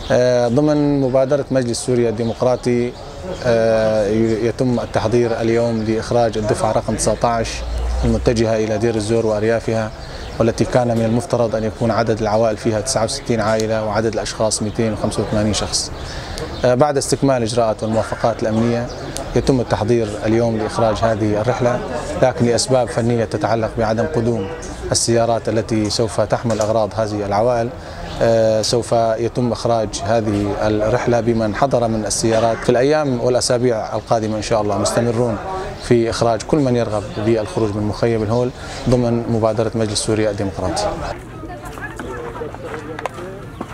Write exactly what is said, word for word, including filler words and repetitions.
ضمن مبادرة مجلس سوريا الديمقراطي يتم التحضير اليوم لإخراج الدفعة رقم تسعة عشر المتجهة إلى دير الزور وأريافها، والتي كان من المفترض أن يكون عدد العوائل فيها تسعة وستين عائلة وعدد الأشخاص مئتين وخمسة وثمانين شخص. بعد استكمال الإجراءات والموافقات الأمنية يتم التحضير اليوم لإخراج هذه الرحلة، لكن لأسباب فنية تتعلق بعدم قدوم السيارات التي سوف تحمل أغراض هذه العوائل سوف يتم إخراج هذه الرحلة بمن حضر من السيارات. في الأيام والأسابيع القادمة إن شاء الله مستمرون في إخراج كل من يرغب بالخروج من مخيم الهول ضمن مبادرة مجلس سوريا الديمقراطي.